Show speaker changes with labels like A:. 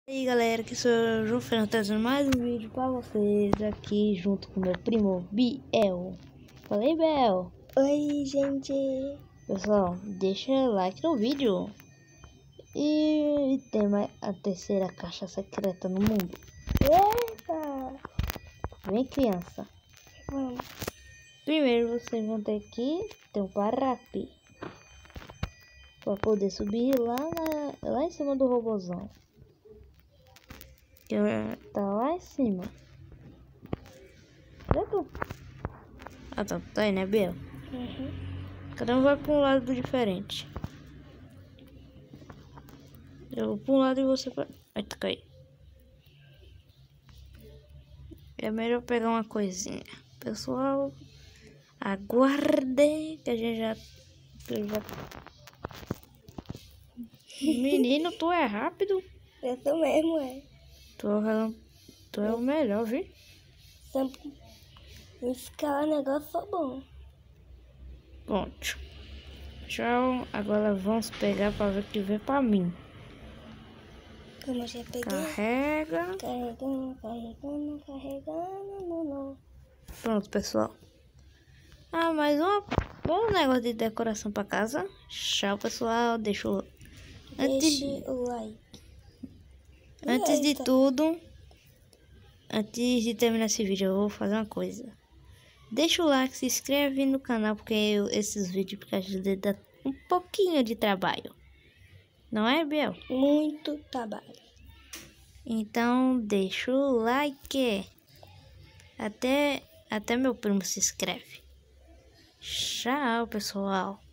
A: E aí galera, aqui sou eu, João Fernando, trazendo mais um vídeo pra vocês aqui junto com meu primo Biel. Falei, Biel.
B: Oi, gente.
A: Pessoal, deixa like no vídeo. E tem a terceira caixa secreta no mundo.
B: Eita!
A: Vem, criança.
B: Vamos.
A: Primeiro vocês vão ter que ter um parape pra poder subir lá em cima do robozão. Que tá lá em cima. Ah, tá aí, né, Biel? Cada um vai pra um lado diferente. Eu vou pra um lado e você pra... Ai, tu caiu. É melhor pegar uma coisinha. Pessoal, aguardem que a gente já... Menino, tu é rápido.
B: Eu tô mesmo, é.
A: Tu é o melhor, viu?
B: Sempre escalar negócio só bom.
A: Pronto. Tchau. Agora vamos pegar pra ver o que vem pra mim.
B: Como eu já peguei.
A: Carrega.
B: Carregando.
A: Pronto, pessoal. Ah, mais um negócio de decoração pra casa. Tchau, pessoal.
B: Deixe o like.
A: Antes de tudo, antes de terminar esse vídeo, eu vou fazer uma coisa. Deixa o like, se inscreve no canal, porque esses vídeos porque dá um pouquinho de trabalho. Não é, Biel?
B: Muito trabalho.
A: Então, deixa o like. Até meu primo se inscreve. Tchau, pessoal.